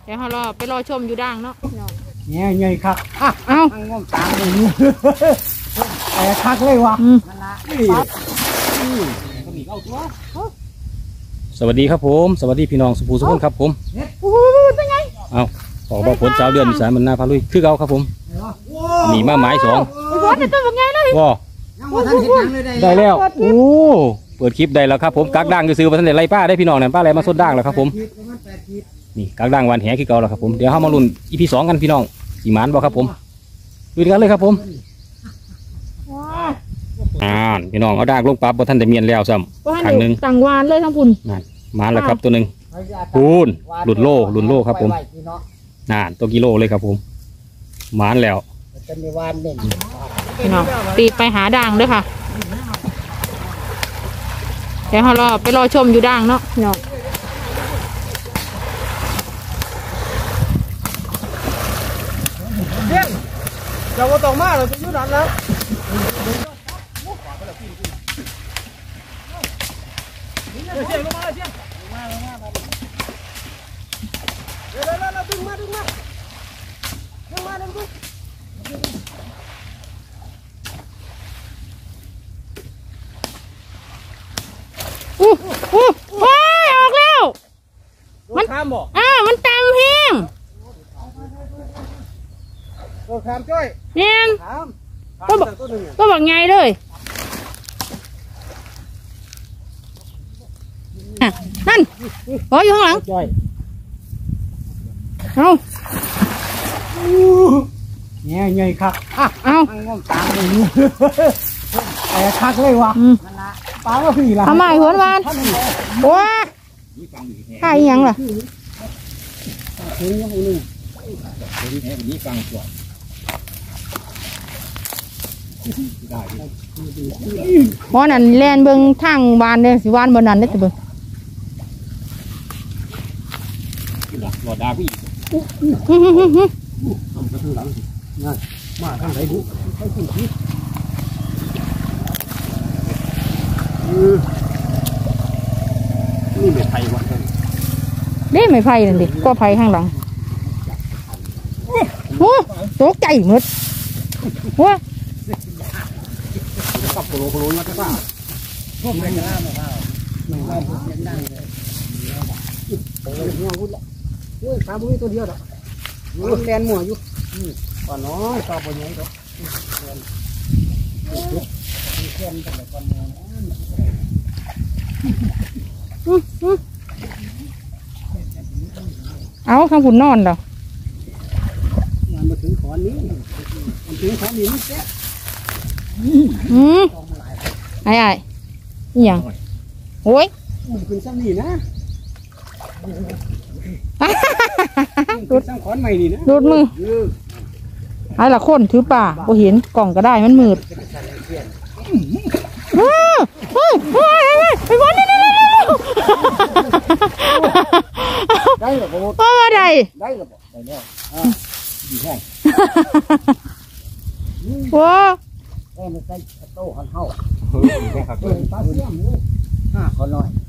เดี๋ยวเราไปรอชมอยู่ด่างเนาะเนี่ยใหญ่คักเอางงตามเลยแต่คักเลยวะสวัสดีครับผมสวัสดีพี่น้องสุภูสุพนครับผมเอาออกมาผลสาวเดือนสายมันหน้าพาลุยคือเก่าครับผมหนีมาหมาย2ว้าได้แล้วโอ้เปิดคลิปได้แล้วครับผมกักด่างซื้อมาท่านเด็ดไรป้าได้พี่น้องเนี่ยป้าอะไรมาสดด่างแล้วครับผมนี่กักด่างวันแหคือเก่าแล้วครับผมเดี๋ยวเข้ามาลุ้นEP 2กันพี่น้องสีหมานบอกครับผมดูกันเลยครับผมพี่น้องเอาด่างลงปั๊บบท่านได้เมียนแล้วซ้ำครั้งหนึ่งต่างวานเลยทั้งพุ่นมาแล้วครับตัวหนึ่งพูนหลุดโล่ครับผมตัวกิโลเลยครับผมหมานแล้วพี่น้องตีไปหาด่างด้วยค่ะเดี๋ยวเราไปรอชมอยู่ด่างเนาะพี่น้องเราก็ต้องมาเราจะยุดดันแล้วเชี่ยลงมาเชี่ยลงมาเดี๋ยวดึงมาดึงว้ายออกแล้วมันข้ามบ่มันตามเพียงตัวข้ามจ้อยเนี่ยก็บอกไงเลยนั่นโอ้ยอยู่ข้างหลังเอาเนี่ยใหญ่คักเอางงตามเลยแต่คักเลยวะปลาก็ผีละทำไมหัววานว้าใครยังล่ะเพราะนั่นแลนเบิ้งทางวานเนี่ยสิวานบนนั้นได้สิเบิ้งรอดาพี่มาทางไหนบุนี่ไม่ไผ่วะนี่ไม่ไผ่นั่นดิก็ไผ่ข้างหลังโอ้ตกใจหมดว้ากับโคโลมาใช่ป่ะพวกไม่กล้าไม่กล้าไม่กล้าพูดเสียงดังเลยโอ้ยหัวพุ่งละเฮ้ยปลาบุ้ยตัวเดียวดอกมันแลนหัวอยู่ก่อนน้อยต่อไปยังดอกเอาข้างฝุ่นนอนเหรอมาถึงขอนนี้มันถึงขอนนี้นี่แค่ไอ้นี่ยังโอ้ยคุณซ้ำนี่นะรุดซ้ำขอนใหม่นี่นะรุดมือไอ้ละคนถือป่าบ่เห็นกล่องก็ได้มันมืดไปวันนี้ได้หรอพ่อว่าได้ได้หรอได้แล้วดีแค่ว้าไม่ใช่โต้ขันเท้าปลาเสี่ยม5 คนน้อย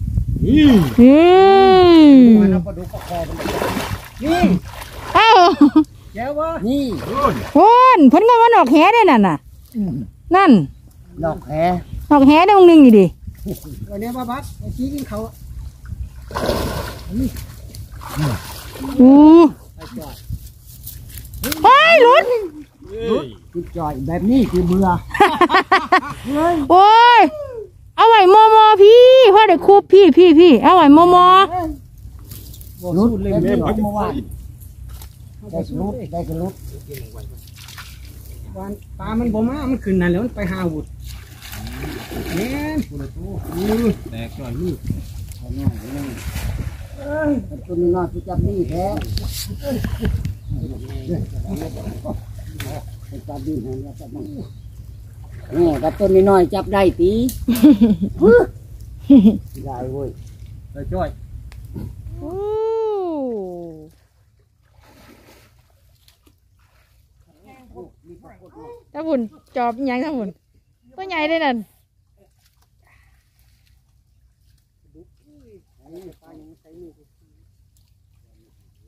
มันเอาปลาดุกปลาคอนี่เอ้าแก้ววะนี่คนเพิ่นก็มาดอกแหได้นั่นน่ะนั่นดอกแหได้วงนึงนี่ดิวันนี้บักไอ้ชี้กินเขาเฮ้ยหลุดคือจ่อยแบบนี้คือเบื่อโอ้ยเอาไว้มอพี่พ่อเด็กคูพี่เอาไว้มอรุดเลยแม่พักมาว่าได้รุดวันปลามันบ่มามันขึ้นนั่นแล้วมันไปหาวุดเนี่ยแตกก่อนลูกตัวนี้นอนที่จับนี่แท้จับนี่แท้จับมันนี่กับตัวนี้น้อยจับได้ตีได้เว้ยได้จ้อยถ้าบุญจอบยังถ้าบุญก็ใหญ่ได้นั่น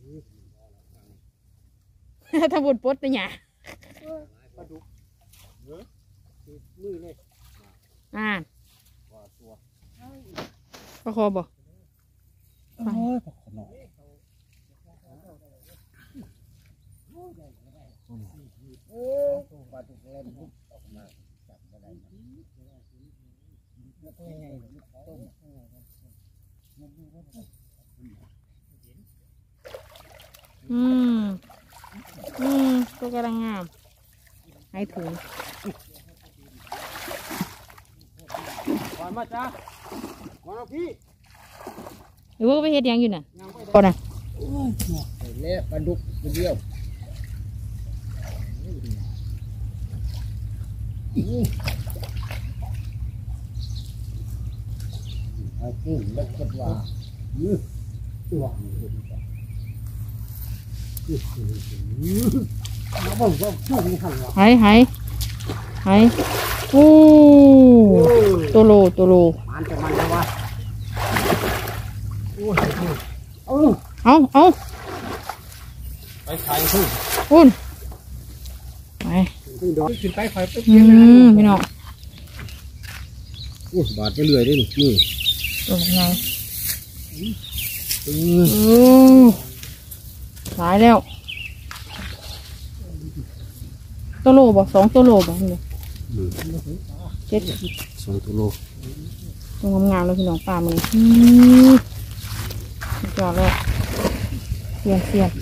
ถ้าบุญปดตัวหยาปลาดุกมือเลยประคอบ่โอ้ยปลาขนอยปลาดุกเล่นออกมาจับอะไรตัวใหญ่ต้มตัวกำลังงามให้ถุงก่อนมาจ้าก่อนพี่หรือว่าไปเฮ็ดยังอยู่น่ะก่อนน่ะเละปลาดุกตัวเดียวไอ้กุ้งเล็กกว่าตัวน้ำบ่งก็ช่วยกันหรอให้โอ้ตัวโลมันจะมันแล้ววะเอาไปขายทุ่งคุณไปขึ้นไปไฟปุ๊บพี่น้องโอ้บาดไปเรื่อยได้นี่ตัวไงหลายแล้วตัวโลบ่2ตัวโลบ่นี่7 2 ตัวโลตัวงามๆเลยพี่น้องปลามือจอดเลยเสียน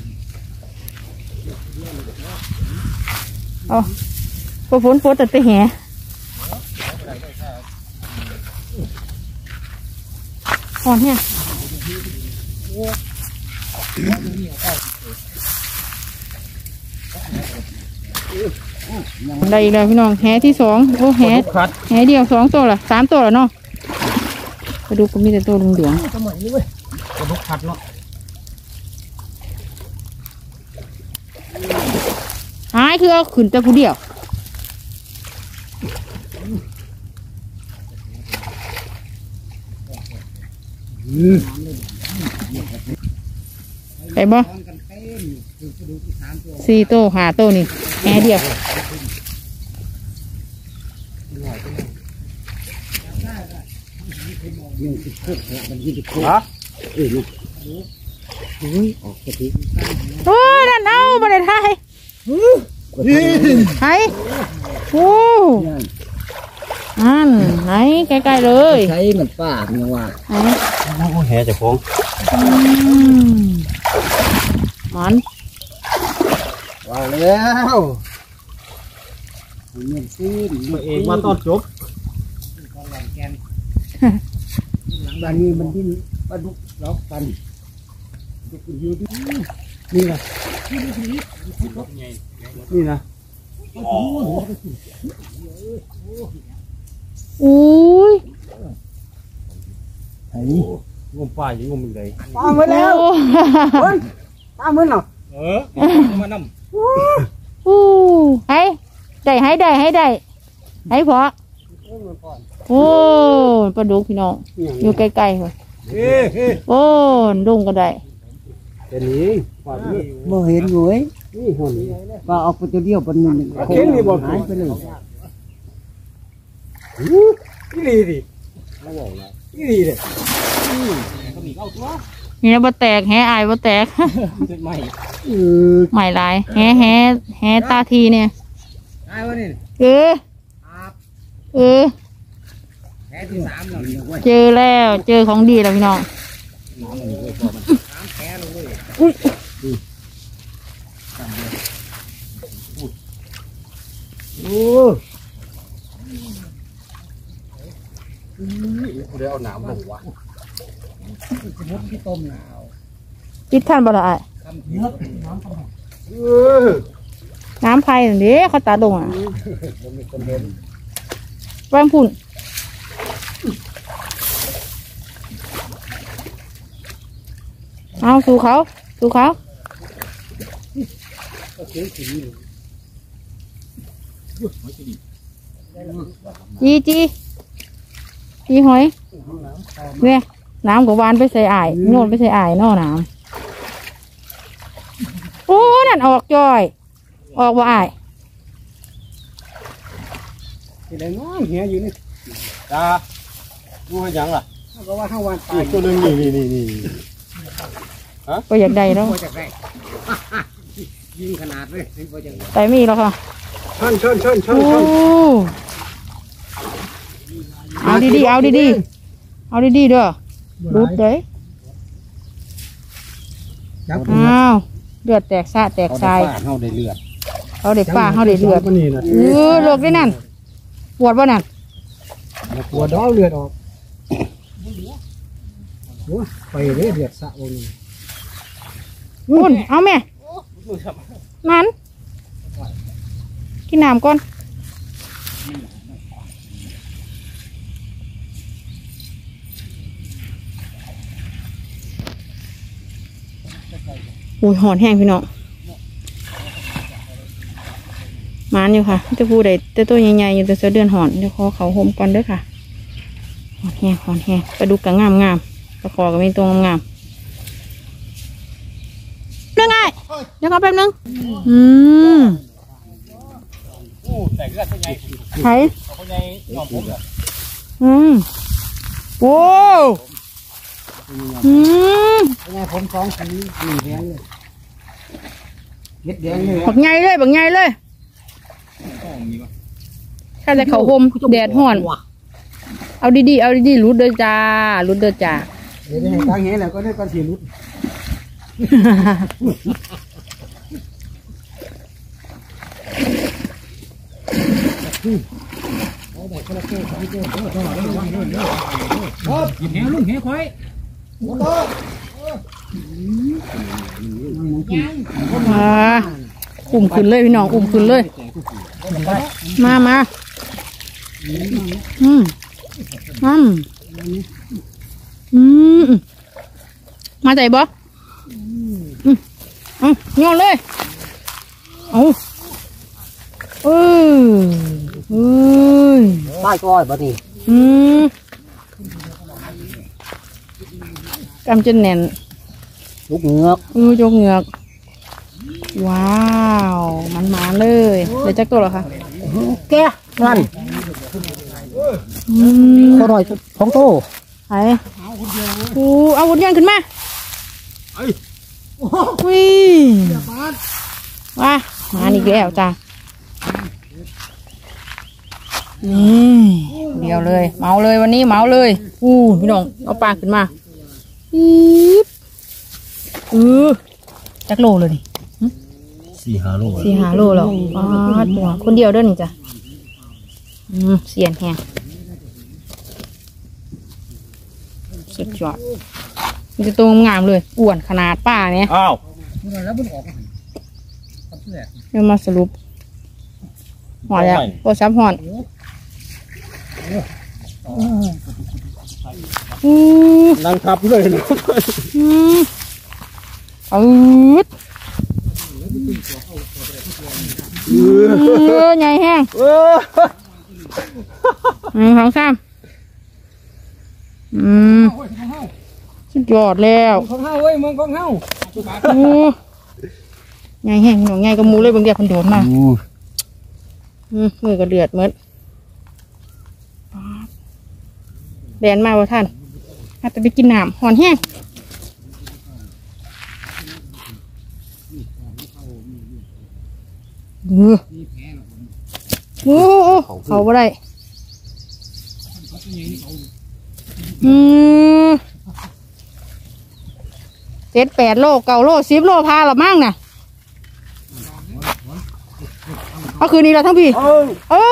เอาพอฝนแต่ไปแห่ก่อนเนี่ยได้อีกแล้วพี่น้องแห่ที่2โอ้แห่เดียว2ตัวละ3ตัวละเนาะไปดูก็มีแต่ตัวเหลืองสมัยนี้เว้ยกระดูกขัดเนาะหายคือเอาขึ้นแต่ผู้เดียวไปบ่4 ตัว5 ตัวนี่แห่เดียวฮะโอ้ยนั่นเอามาได้ไทยไทยโอ้อันไหนใกล้ๆเลยใช้เหมือนป้าเนี่ยว่าไหนโอ้แห่เจ้าของมันว่าแล้วเงินซีนตัวเองมาตอนจบบางนี้มันดิ้นปลาดุกล็อกกันนี่นะนี่นะอุ้ยไอ้งมปลาอย่างงมมึงเลยปลาไปแล้วปลาเหมือนเหรอมานำอู้ให้ได้ให้พอโอ้ปลาดุกพี่น้องอยู่ใกล้ๆค่ะโอ้ดุงก็ได้เป็นนี้ปลานี้บ่เห็นอยู่เว้ยนี่หุ่นปลาออกไปตัวเดียวปนหนึ่งเห็นนี่บ่หายไปเลยอีหลีดิอีหลีเลยนี่นะบ่แตกแห่อายบ่แตกเจ็ดใหม่ใหม่ลายแห่ตาทีเนี่ยไอ้วะนี่เออแค่ที่3แล้วเจอแล้วเจอของดีแล้วพี่น้องแค่เลยโอ้เดี๋ยวเอาหนามลงวะสมุดที่ต้มหนาวปิดท่านบ่ละอ้ายเยอะน้ำต้มน้ำไผ่เด้เขาตาดงอ่ะผมมีคนเห็นแว่งพุ่นเอาสู่เขาจีหอยเนี่ยน้ำกับวานไปใส่อ่ายโยนไปใส่อ่ายนอน้โอ้นั่นออกจอยออกว่าอ้ายที่ได้น้องเหี้ยอยู่นี่จ้าดูให้ยังล่ะก็ว่าห้าวันตายตัวนึงนี่ก็อยากได้แล้วพอจากได้ยิงขนาดเลยพอจากได้แต่มีแล้วค่ะชนโอ้เอาดีๆเอาดีๆเอาดีๆเด้อรุดเลยอ้าวเลือดแตกซะแตกทรายเฮาได้เลือดเขาเด็กป้าเขาเด็กเลือดโรคได้นั่นปวดป่ะนั่นหัวดาวเลือดออกไปเลยเลือดสะบนคุณเอาแม่นั่นกินน้ำก่อนอุ้ยหอนแห้งพี่น้องมานอยู่ค่ะจะพูดได้แต่ตัวใหญ่ๆอยู่แต่เสือเดือนหอนเดี๋ยวขอเขาห่มก่อนเด้อค่ะหอนแห้งปลาดุกกะงามปลาคอก็มีตัวงามเรื่องไงเดี๋ยวขอแป๊บนึงแต่เลือดตัวใหญ่ไข่ตัวใหญ่ยอมผมเหรอโอ้เป็นไงผม2 สีนี่แดงเลยเม็ดแดงเลยบักใหญ่เลยถ้าจะเขาห่มแดดห่อน เอาดีๆรุดเด้อจ้าเดี๋ยวให้ตั้งเหี้ยแล้วก็ได้ก้อนสีรุดกินแหลุงแหควายอุ่มขึ้นเลยพี่น้องอุ่มขึ้นเลยมามาใจบ่โยนเลยใต้ก้อยบ่นี่กำจนแน่นลูกเงือกยกเหงือกว้าวมันมาเลยเดี๋ยวจักตัวเหรอคะแกนั่นอร่อยของโตไอ้เอาหุ่นยนต์ขึ้นมาวิ่งว้ามาอีกแล้วจ้านี่เดียวเลยเมาเลยวันนี้เมาเลยพี่น้องเอาปลาขึ้นมาจักโลเลยนี่ 4-5 โล 4-5 โลแล้วตัวคนเดียวเด้อนี่จ้ะเสียนแห้งสุดยอดมันจะตัวงามเลยอ้วนขนาดป้าเนี่ยอ้าวเดี๋ยวมาสรุปหอนแล้วโอ้ซับหอนนั่งทับเลยนะใหญ่แห้งของซ้ำสุดยอดแล้วของเฮาเว้ยมึงของเฮาใหญ่แห้งหน่อยใหญ่กับมูเลยบางเดียวพันโดนมามือก็เดือดเมื่อแดนมาว่าท่านอาจจะไปกินน้ำหอนแห้งเขาบ่ได้7-8 โล9 โล10 โลพาหรอมั่งน่ะเอาคืนนี้เราทั้งพี่เอ้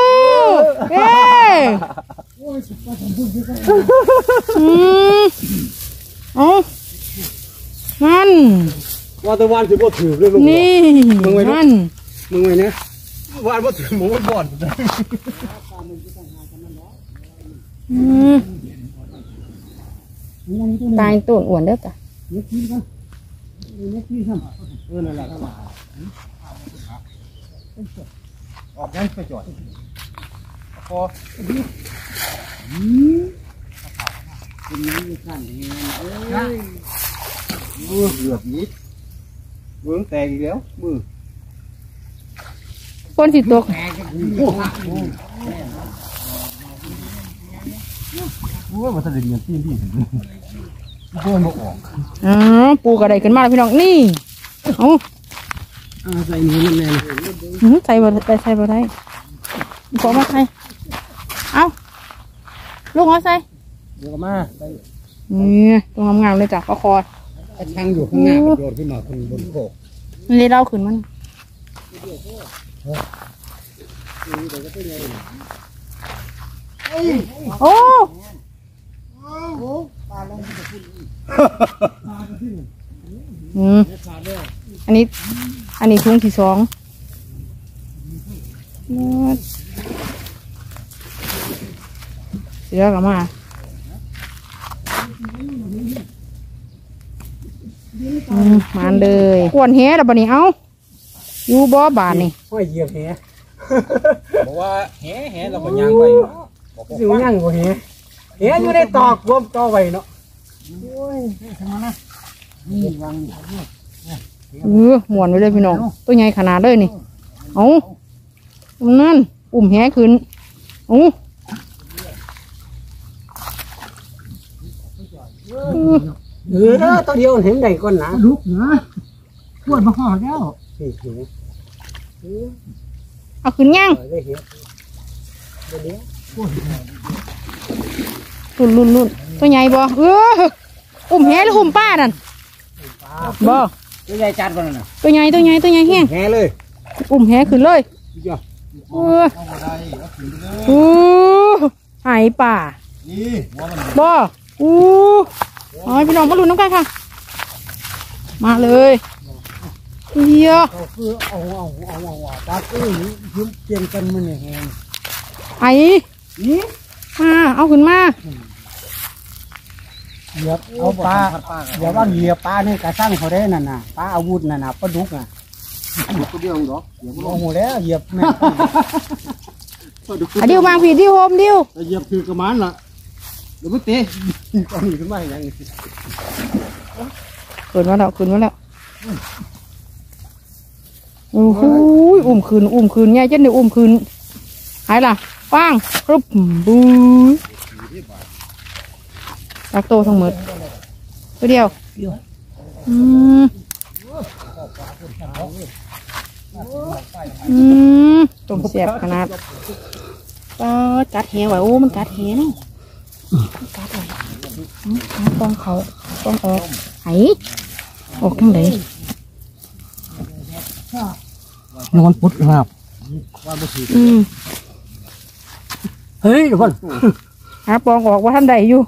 นั่นว่าแต่วันสิบ่ถือเลยลูกนี่นั่นมึงไว้นะวันบ่ถือหมูบ่อนตายต้นอ้วนเด้อจ้ะนั่นแหละออกยังไปจอดพอกินน้ำอยู่ข้างนี้เกือบนิดเบื้องแตกอีกแล้วมือคนสิตกโอ้ยมันจะเดือดเงินที่นี่ถึงโดนมาออกอ๋อปูกระไดขึ้นมาแล้วพี่น้องนี่เอาใส่นี้มันแน่ใส่บ่ได้ใส่บ่ได้ขอมาใส่เอาลูกเอาใส่เดี๋ยวมานี่ตรงงามๆเลยจ้ะก็คอช่างอยู่ข้างหน้าโดดขึ้นมาข้างบนโคกเลยเล่าขึ้นมันโอ้อันนี้ทุ่งที่สองเสือกับมามาเลยกวนแฮแล้วบัดนี้เอ้าอยู่บ่บานนี่ห้อยเหยียบแหบอกว่าแห่เราก็ย่างไปสิวย่างกว่าแหอยู่ในตอกรวมต่อไว้เนาะโอ้ยทำไมนะนี่วางหมวนไว้เลยพี่น้องตัวใหญ่ขนาดเลยนี่เอานั่นอุ่มแฮขึ้นเอาตัวเดียวเห็นใดก่อนนะลุกนะปวดมาห่อแล้วนี่เห็นเอาขึ้นย่างได้เห็นเดี๋ยวลุ่นตัวใหญ่บ่อุ่มแฮหรืออุ่มป้านั่นบ่ตัวใหญ่จัดก่อนนะตัวใหญ่แห้งแหเลยอุ่มแฮขึ้นเลยหายป่านี่บ่เอาให้พี่น้องมาลุ้นน้ำกันค่ะมาเลยเฮียคือเอาตาคือยืมเปลี่ยนกันมันเนี่ยแหงไอ้นี่เอาขึ้นมาเหยียบเอาปลาเดี๋ยวว่าเหยียบปลาเนี่ยกระช่างเขาได้นั่นน่ะปลาอาวุธนั่นน่ะปลาดุกน่ะตัวเดียวหรอเหยียบโอ้โหแล้วเหยียบแม่ดิวบางผีดิวโฮมดิวเหยียบคือกระมันล่ะเดี๋ยวมันเตะตอนนี้ขึ้นมาอย่างนี้ขึ้นมาแล้วโอ้โหอุ่มคืนใหญ่เจ้าเดี๋ยวอุ่มคืนหายล่ะป้างกรุบบูตักโตทั้งหมดตัวเดียวต้มเสียบขนาดกัดแหวโอ้มันกัดแหเนาะกัดเลยต้องเขาต้องออกไหออกทั้งไหนนอนพุดครับเฮ้ยเดี๋ยวก่อนหาปองออกว่าท่านใดอยู่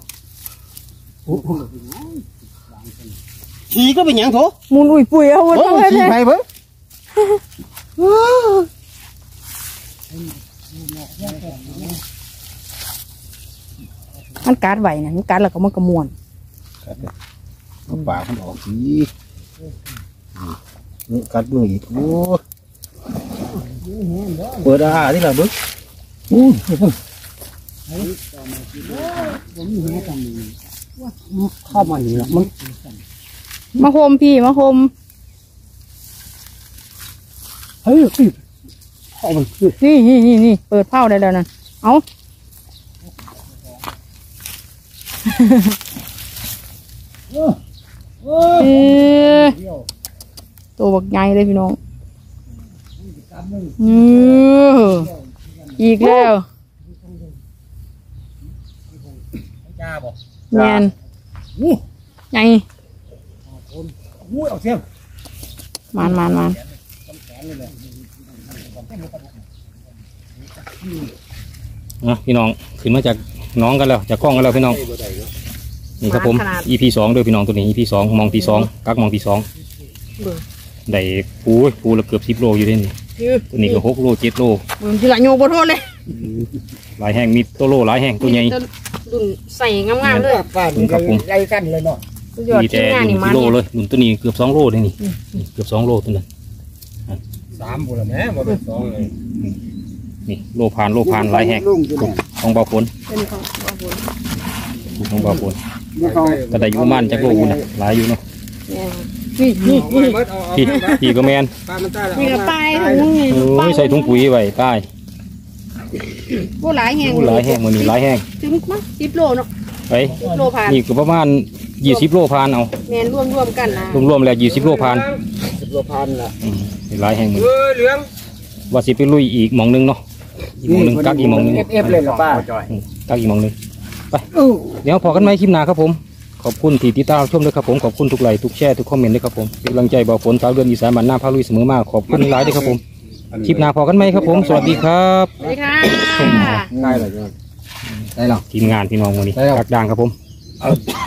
ขี่ก็เป็นอย่างโถมูลอุ่ยปุ๋ยเอาไว้ทั้งเลยขี่ไปเบิ้งมันกัดไหวนะมันกัดแล้วก็มันกระมวลเอาปากมันออกสินี่กัดเบิ้งอีกโอ้เปิดอาที่ละเบิ้งเข้ามาอยู่แล้วมันมาโฮมพี่มาโฮมเฮ้ยเข้ามันนี่เปิดเผาได้แล้วนั่นเอาตัวบักใหญ่เลยพี่น้องอีกแล้วแมนใหญ่เอาเสียมมันพี่น้องขึ้นมาจากน้องกันแล้วจากกล้องกันแล้วพี่น้องนี่ครับผม EP 2ด้วยพี่น้องตัวนี้ EP 2มองที่2กักมองที่2ได้ปูละเกือบ10 โลอยู่ที่นี่ตัวนี้ก็6 โล 7 โลมึงจะละโยบนโทษเลยหลายแห้งมีตัวโลหลายแห้งตัวใหญ่ดุนใส่งามๆเลยครับผมไล่กันเลยเนาะมีแต่1 กิโลเลยหนุนตัวนี้เกือบ2 โลเลยนี่เกือบ2 โลตัวนั้น 3 บุหรี่แม่บ่เป็น2เลยนี่โลพานหลายแห้งของเบาฝนของเบาฝนก็ได้อยู่ประมาณจักโลนะหลายอยู่เนาะนี่นี่นี่พี่ก็แมนนี่กับปลายถุงนี่โอ้ยใส่ถุงปุ๋ยไว้ใต้โอ้หลายแห้งหลายแห้งมื้อนี้หลายแห้งถึงมั้ง10 โลเนาะไป 10 โลผ่านนี่ก็ประมาณ20 โลผ่านเอาแมนรวมกันนะรวมๆแล้ว20 โลผ่าน 10 โลพันละหลายแห้งมื้อเหลืองว่าสิไปลุยอีกหม่องนึงเนาะอีกหม่องนึงกักอีกหม่องนึงเอฟเลยเหรอป้ากักอีกหม่องนึงไปเดี๋ยวพอกันไหมคลิปหน้าครับผมขอบคุณที่ติดตามชมด้วยครับผมขอบคุณทุกไลค์ทุกแชร์ทุกคอมเมนต์ด้วยครับผมเป็นกำลังใจบอกฝนสาวเดือนอีสานบ้านหน้าพาลุยเสมอมาขอบคุณหลายด้วยครับผมคลิปหน้าพอกันไหมครับผมสวัสดีครับสวัสดีค่ะได้เลยได้หรอทีมงานพี่น้องวันนี้กักด่างครับผมเอา